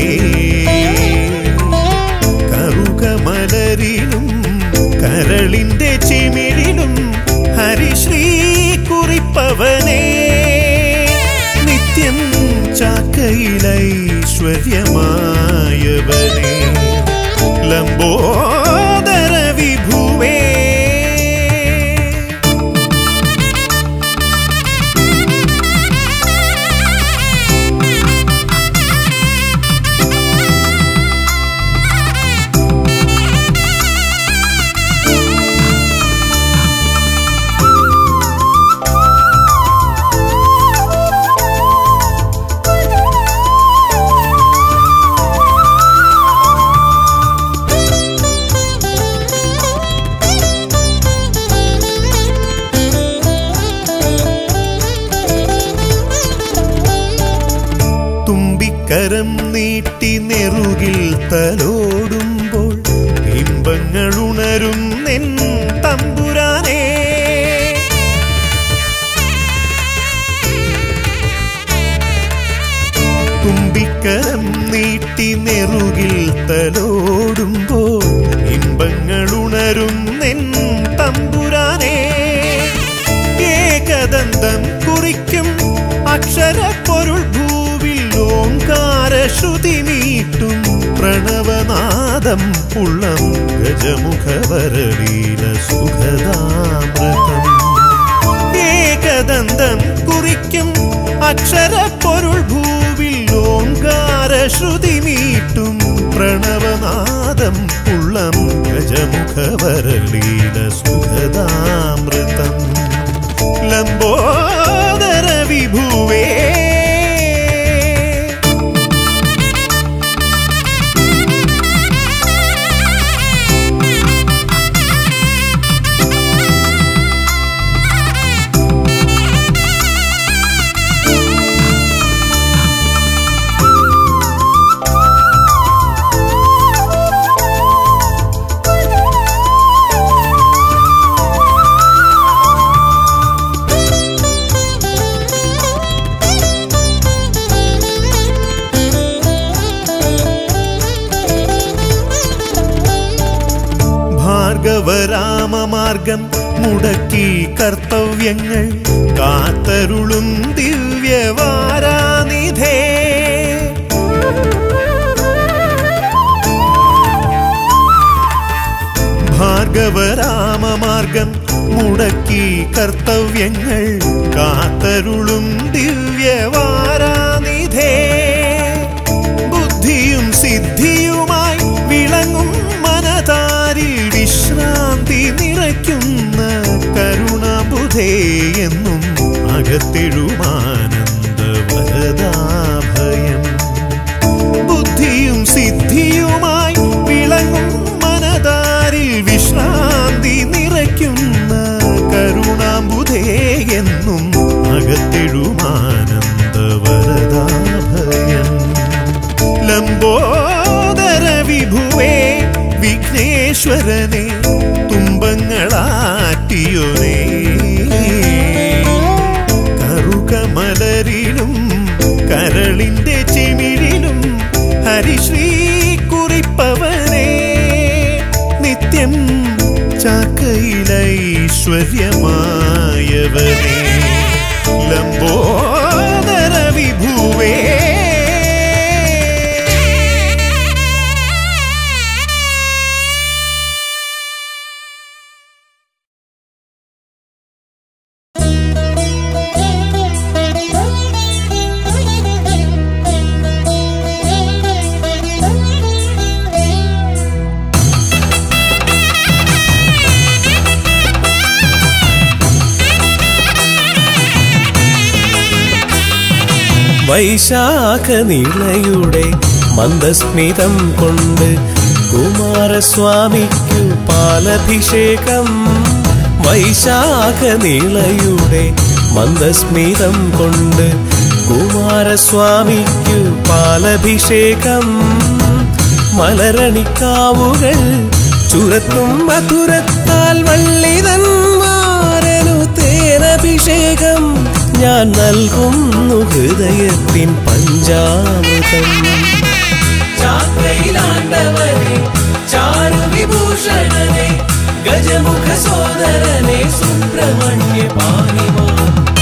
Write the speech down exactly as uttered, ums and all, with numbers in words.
കറുകമലരിലും കരളിന്റെ ചിമിഴിലും ഹരിശ്രീ കുറിപ്പവനേ നിത്യം ചാക്കയിലൈശ്വര്യമായവനേ ലംബോദര വിഭുവേ കരം നീട്ടി നെറുകിൽ തലോടുമ്പോൾ ഇമ്പങ്ങളുണരും നിൻ തമ്പുരാനേ തുമ്പിക്കരം നീട്ടി നെറുകിൽ തലോടുമ്പോൾ ഇമ്പങ്ങളുണരും നിൻ തമ്പുരാനേ ഏകദന്തം കുറിക്കും അക്ഷരപ്പൊരുൾ ഓംകാരശ്രുതി മീട്ടും പ്രണവനാദം ഉള്ളം ഗജമുഖവരലീല സുഖദാമൃതം ഏകദന്തം കുറിക്കും അക്ഷരപ്പൊരുൾ ഭൂവിൽ ഓംകാരശ്രുതി മീട്ടും പ്രണവനാദം ഉള്ളം ഗജമുഖവരലീല സുഖദാമൃതം ലംബോദര വിഭുവേ ഭാർഗവരാമമാർഗം മുടക്കി കർത്തവ്യങ്ങൾ കാത്തരുളും ദിവ്യവാരാനിധേ ഭാർഗവരാമമാർഗം മുടക്കി കർത്തവ്യങ്ങൾ കാത്തരുളും ദിവ്യവാരാനിധേ ബുദ്ധിയും സിദ്ധിയുമായി വിളങ്ങും മനതാരിൽ വിശ്രാന്തി നിറയ്ക്കുന്ന കരുണാബുധേ എന്നും അകത്തെഴുമാനന്ദ വരദാഭയം ബുദ്ധിയും സിദ്ധിയുമായി വിളങ്ങും മനതാരിൽ വിശ്രാന്തി നിറയ്ക്കുന്ന കരുണാബുധേ എന്നും അകത്തെഴുമാനന്ദ വരദാഭയം ലംബോദര വിഭുവേ വിഘ്നേശ്വരനെ തുമ്പങ്ങളാറ്റിയോനേ കറുകമലരിലും കരളിന്റെ ചിമിഴിലും ഹരിശ്രീ കുറിപ്പവനേ നിത്യം ചാക്കയിലൈശ്വര്യമായവനേ ലംബോദര വിഭുവേ വൈശാഖ നിളയുടെ മന്ദസ്മിതം കൊണ്ട് കുമാരസ്വാമിക്കു പാലഭിഷേകം വൈശാഖ നിളയുടെ മന്ദസ്മിതം കൊണ്ട് കുമാരസ്വാമിക്കു പാലഭിഷേകം മലരണിക്കാവുകൾ ചുരത്തും മധുരത്താൽ വള്ളിതൻ മാരനു തേനഭിഷേകം ഞാൻ നൽകുന്നു ഹൃദയത്തിൻ പഞ്ചാമൃതം ताण्डवने चारु विभूषणने गजमुख सोदरने सुब्रह्मण्य पाहि माम्।